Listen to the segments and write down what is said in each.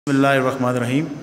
बिस्मिल्लाहिर्रहमानिर्रहीम।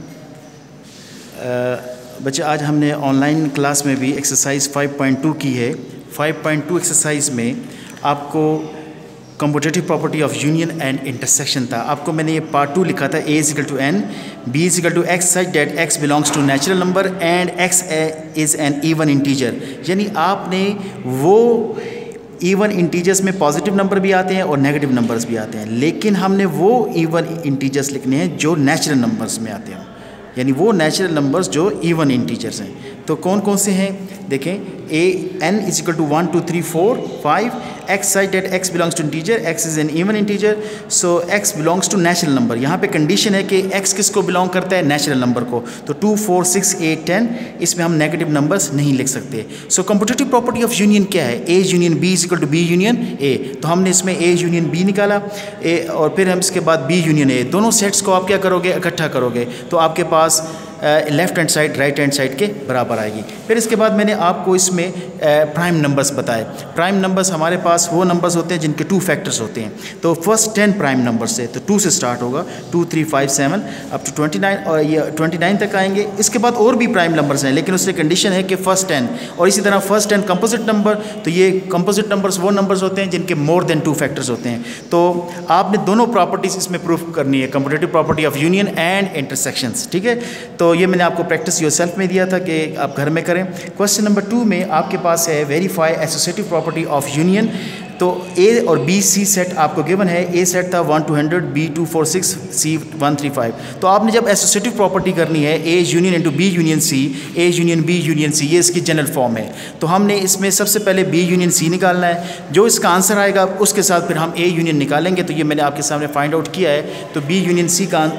बच्चे आज हमने ऑनलाइन क्लास में भी एक्सरसाइज 5.2 की है। 5.2 एक्सरसाइज में आपको commutative property of union and intersection था। आपको मैंने ये पार्ट 2 लिखा था, a = n, b = x such that x belongs to natural number and x is an even integer। यानी आपने वो इवन इंटीजर्स में पॉजिटिव नंबर भी आते हैं और नेगेटिव नंबर्स भी आते हैं, लेकिन हमने वो इवन इंटीजर्स लिखने हैं जो नेचुरल नंबर्स में आते हैं, यानी वो नेचुरल नंबर्स जो इवन इंटीजर्स हैं। तो कौन कौन से हैं देखें, n = 1 2 3 4 5, x such that x belongs to integer, x is an even integer, so x belongs to natural number। यहाँ पे कंडीशन है कि x किसको बिलोंग करता है, नेचुरल नंबर को। तो 2 4 6 8 10 इसमें हम नेगेटिव नंबर्स नहीं लिख सकते। So commutative property of union क्या है, a union b = b union a। तो हमने इसमें a यूनियन b निकाला और फिर हम इसके बाद b यूनियन a, दोनों सेट्स को आप क्या करोगे, इकट्ठा करोगे, तो आपके पास left hand side right hand side के बराबर आएगी। फिर इसके बाद मैंने आपको इसमें प्राइम नंबर्स बताए। प्राइम नंबर्स हमारे पास वो नंबर्स होते हैं जिनके 2 फैक्टर्स होते हैं। तो फर्स्ट 10 प्राइम नंबर्स से, तो 2 से स्टार्ट होगा, 2 3 5 7 अप टू 29 और ये 29 तक आएंगे। इसके बाद और भी प्राइम नंबर्स हैं, लेकिन उससे कंडीशन है कि फर्स्ट 10, और इसी तरह फर्स्ट 10 कंपोजिट नंबर। तो ये कंपोजिट नंबर्स वो नंबर्स होते हैं जिनके मोर देन 2 फैक्टर्स होते हैं। तो आपने दोनों प्रॉपर्टीज़ इसमें प्रूफ करनी है, commutative property of union and intersections, ठीक है। तो ये मैंने आपको प्रैक्टिस योरसेल्फ में दिया था कि आप घर में करें। क्वेश्चन नंबर 2 में आपके पास है verify associative property of union. तो ए और बी सी सेट आपको गिवन है। ए सेट था 1 200, बी 246, सी 135। तो आपने जब एसोसिएटिव प्रॉपर्टी करनी है, A union into B union C, A union B union C, ये इसकी जनरल फॉर्म है। तो हमने इसमें सबसे पहले बी यूनियन सी निकालना है। जो इसका आंसर आएगा उसके साथ फिर हम ए यूनियन निकालेंगे। तो ये मैंने आपके सामने फाइंड आउट किया है। तो बी यूनियन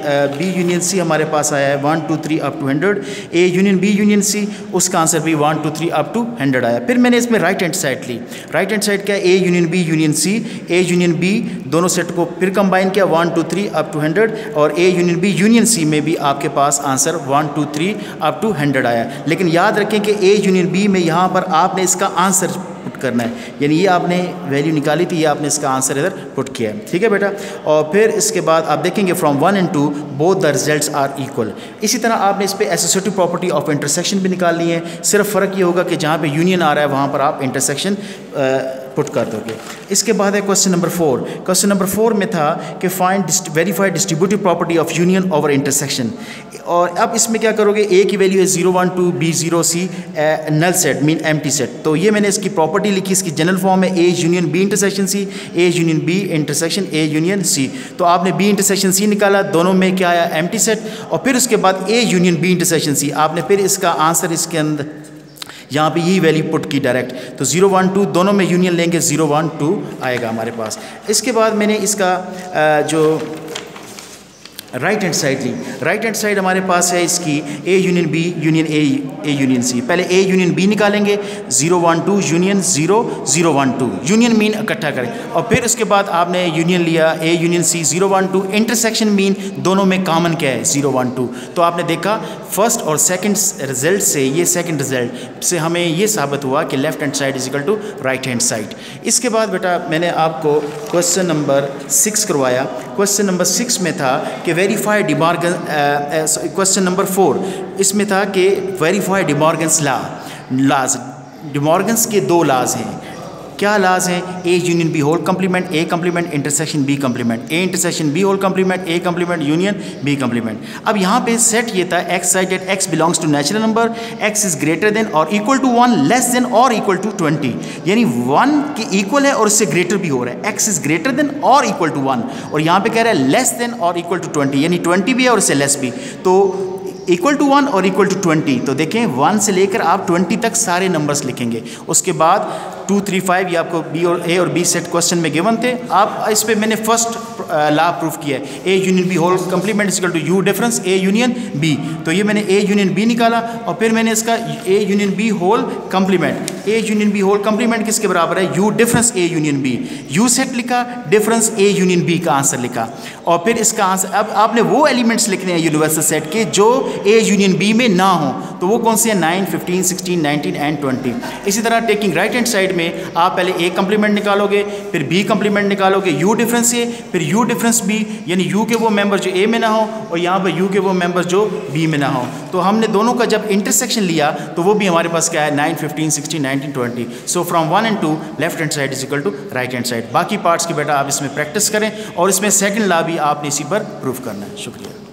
सी हमारे पास आया है 1 2 3 up to 100। A union B union C, उसका आंसर भी 1 2 3 अप टू 100 आया। फिर मैंने इसमें राइट हैंड साइड ली। राइट हैंड साइड क्या है, A union B union C, A union B, दोनों सेट को फिर कंबाइन किया 1 2 3 अप टू 100, और A union B union C में भी आपके पास आंसर 1 2 3 अप टू 100 आया। लेकिन याद रखें कि ए यूनियन बी में यहाँ पर आपने इसका आंसर पुट करना है, यानी ये आपने वैल्यू निकाली थी, ये आपने इसका आंसर इधर पुट किया है, ठीक है बेटा। और फिर इसके बाद आप देखेंगे from 1 and 2 both the results are equal. इसी तरह आपने इस पर एसोसिएटिव प्रॉपर्टी ऑफ इंटरसेक्शन भी निकालनी है। सिर्फ फ़र्क ये होगा कि जहाँ पे यूनियन आ रहा है वहाँ पर आप इंटरसेक्शन पुट कर दोगे। इसके बाद है क्वेश्चन नंबर 4। क्वेश्चन नंबर 4 में था कि find verify distributive property of union over intersection. और अब इसमें क्या करोगे, ए की वैल्यू है 0 1 2, B 0 C, null set mean empty set. तो ये मैंने इसकी प्रॉपर्टी लिखी, इसकी जनरल फॉर्म है A union B intersection C, A union B intersection A union C. तो आपने बी इंटरसेक्शन सी निकाला, दोनों में क्या आया, एम्प्टी सेट। और फिर उसके बाद A union B intersection C, आपने फिर इसका आंसर इसके अंदर यहाँ पे यही वैल्यू पुट की डायरेक्ट। तो 0 1 2 दोनों में यूनियन लेंगे, 0 1 2 आएगा हमारे पास। इसके बाद मैंने इसका जो राइट हैंड साइड ली। राइट हैंड साइड हमारे पास है इसकी A union B union A union C. पहले ए यूनियन बी निकालेंगे, 0 1 2 यूनियन 0 0 1 2, यूनियन मीन इकट्ठा करें। और फिर उसके बाद आपने यूनियन लिया A union C 0 1 2, intersection mean दोनों में कॉमन क्या है, 0 1 2। तो आपने देखा फर्स्ट और सेकंड रिजल्ट से, ये सेकंड रिजल्ट से हमें ये साबित हुआ कि left hand side is equal to right hand side. इसके बाद बेटा मैंने आपको क्वेश्चन नंबर 6 करवाया। क्वेश्चन नंबर 6 में था कि वेरीफाई डिमॉर्गन, क्वेश्चन नंबर 4 इसमें था कि वेरीफाई डिमॉर्गन्स लॉज। डिमॉर्गन्स के 2 लॉज हैं। क्या लाज हैं, A union B whole complement, A complement intersection B complement, A intersection B whole complement, A complement union B complement. अब यहाँ पे सेट ये था X such that X belongs to natural number, X is greater than और equal to 1, less than और equal to 20, यानी 1 के equal है और इससे ग्रेटर भी हो रहा है। एक्स इज ग्रेटर देन और इक्वल टू 1, और यहाँ पे कह रहा है लेस देन और इक्वल टू 20, यानी 20 भी है और इससे लेस भी। तो इक्वल टू 1 और इक्वल टू 20, तो देखें 1 से लेकर आप 20 तक सारे नंबर्स लिखेंगे। उसके बाद 2 3 5 ये आपको बी और ए और बी सेट क्वेश्चन में गिवन थे। आप इस पे मैंने फर्स्ट लॉ प्रूफ किया है, A union B whole complement equal to U difference A union B. तो ये मैंने ए यूनियन बी निकाला और फिर मैंने इसका A union B whole complement, A union B whole complement किसके बराबर है, U difference A union B. U set लिखा, डिफरेंस ए यूनियन बी का आंसर लिखा, और फिर इसका आंसर अब आपने वो एलिमेंट्स लिखने हैं यूनिवर्सल सेट के जो ए यूनियन बी में ना हो। तो वो कौन से हैं, 9 15 16 19 एंड 20। इसी तरह टेकिंग राइट हैंड साइड में आप पहले ए कंप्लीमेंट निकालोगे, फिर बी कंप्लीमेंट निकालोगे, यू डिफरेंस ए, फिर यू डिफरेंस बी, यानी यू के वो मेंबर जो ए में ना हो और यहाँ पर यू के वो मेंबर जो बी में ना हो। तो हमने दोनों का जब इंटरसेक्शन लिया तो वो भी हमारे पास क्या है 9, 15, 16, 19, 20। So from 1 and 2 left hand side is equal to right hand side. बाकी पार्ट्स की बेटा आप इसमें प्रैक्टिस करें और इसमें सेकंड लॉ भी आपने इसी पर प्रूफ करना है। शुक्रिया।